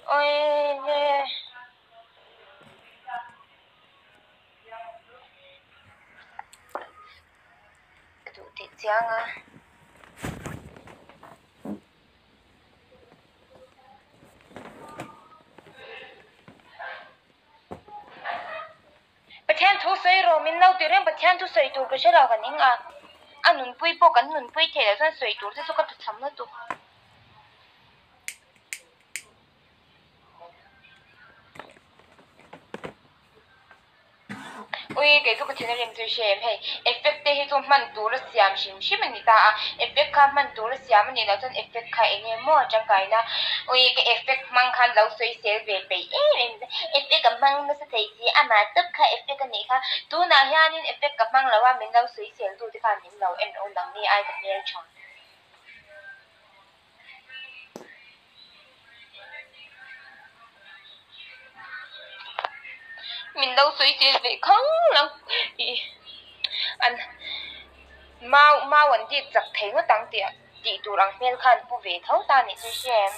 ôi tụ thị giang à bạch thiên thu sấy rồi mình lâu tiền bạch thiên thu sấy tụ cái sẽ là cái những anh nun pui bộ cái nun pui thế là dân sấy tụ sẽ số cái chấm nó tụ ui cái cái channel em tôi xem hay effect thế cho mình tụ là xiêm xiêm xiêm mình ta effect khác mình tụ là xiêm mình là dân effect khác anh em mua chẳng cái na ui cái effect mang khăn lâu sấy sấy về về em effect cái mang nó sẽ thấy gì à mà tất cả effect cái này khác tụ nào ha nên effect cái mang là mình lâu sấy sấy tụ thì phải mình lâu em ôn đằng này ai cũng nghe chọn mình đâu suy nghĩ về không lắm anh mau vấn đề giặc thấy nó tăng tiền tỷ tụ rằng miền khăn不về thấu ta này suy xem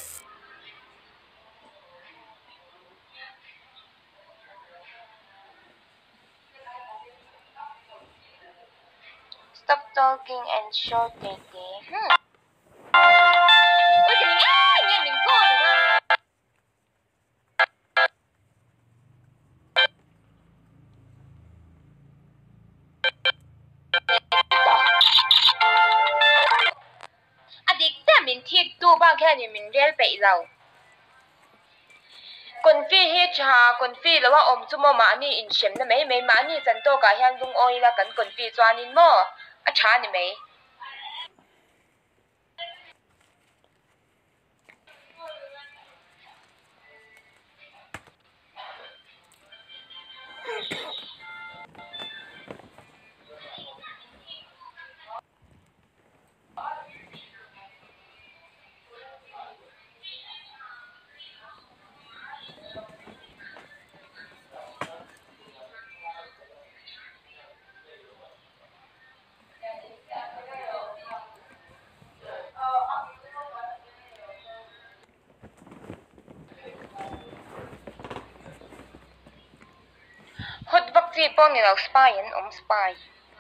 stop talking and show dating ôi thì nghe mình coi được à đi ta mình thiệt tu bao cái này mình real bị rồi còn phi hết cha còn phi làว่าchú mò mà ni in xem na mấy mà ni chân to cả hàng dung oi là cần còn phi cho nên mò à cha ni mấy hot vắc gì bọn này là spy anh spy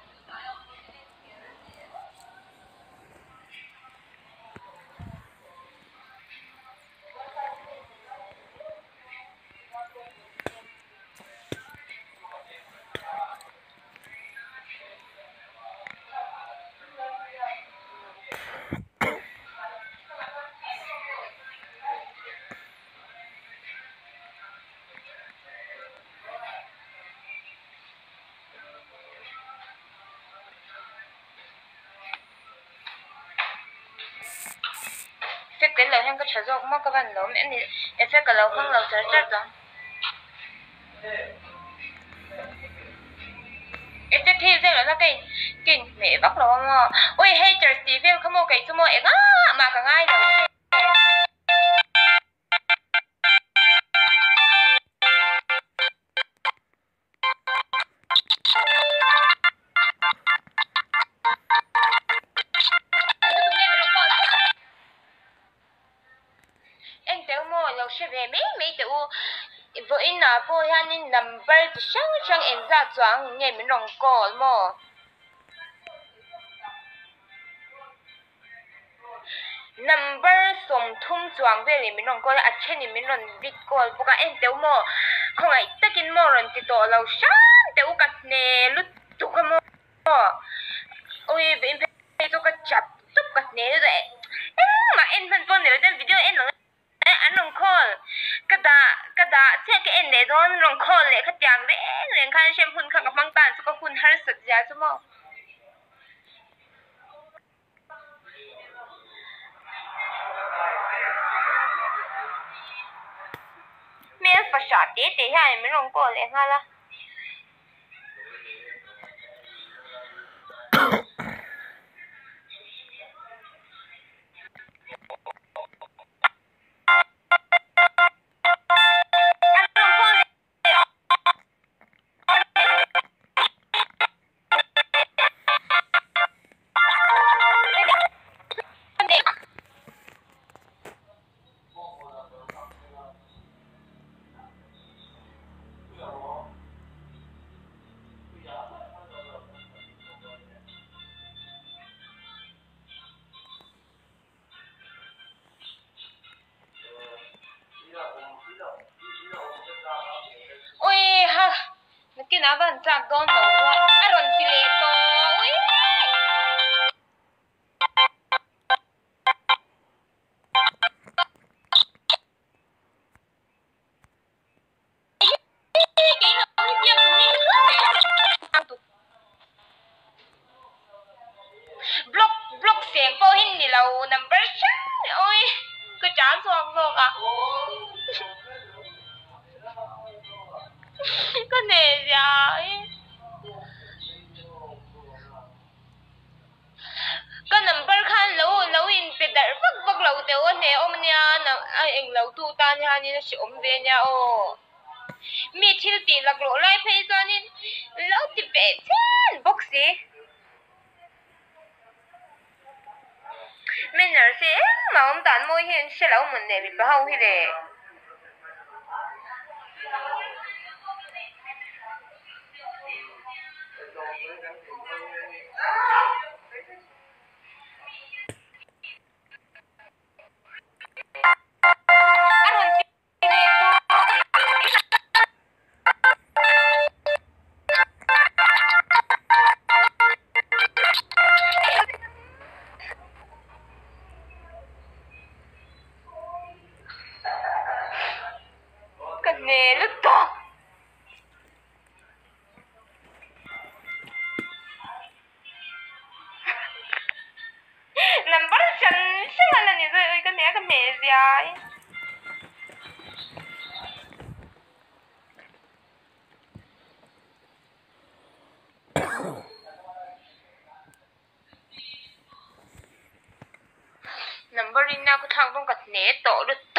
phép cái lời hàng cái chế độ mà các bạn nói em thì em phép cái lời hàng lời chế chất đó em phép thì thế là nó cái mẹ bắt đầu mà ôi hey chờ Steve không có cái số mà em mà cả ngay rồi em tiểu mô lâu sẽ về mấy tiểu với na po han in number thì sang em ra choáng nghe mình rong call mò number som thum choáng về mình rong call à trên mình rong big call bốc em tiểu mô không ai takin mò rong thì tổ lâu sang tiểu cắt nè lút tụ cái mò ôi em phải tụ cái chập tụ cắt nè rồi mà em phân con này trên video em anh rong call kada che cái em này don rong call lệ khách giang đấy khăn xem hun khăn gặp mang tan số hun har sực ra chứ mà mẹ phải sát để hai mình rong call lệ ha la nhà bạn chạc con đâu à ron chỉ lệ to ui block block xem po hin ni lâu number sang ôi cứ trả xuống rồi à cái này vậy cái number khan lâu lâu in bị đợt vắt vắt lâu tiêu anh này ôm nha ai anh lâu tu ta nha ni nó sẽ ôm về nha ô mi thiếu tiền lạc lộ lại phải cho nên lâu thì bé chen boxy mình nói sẽ mà ông tàn môi hiện sẽ lâu mình để bị bao hi để cái này lúc to number chân sẽ là như vậy cái này vậy number in na ko thang tong kat ne to